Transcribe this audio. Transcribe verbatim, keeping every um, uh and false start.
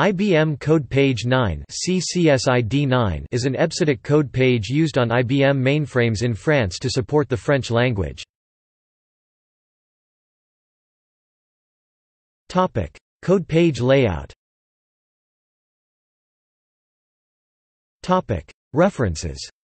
I B M Code Page nine C C S I D nine is an E B C D I C code page used on I B M mainframes in France to support the French language. Code page layout. References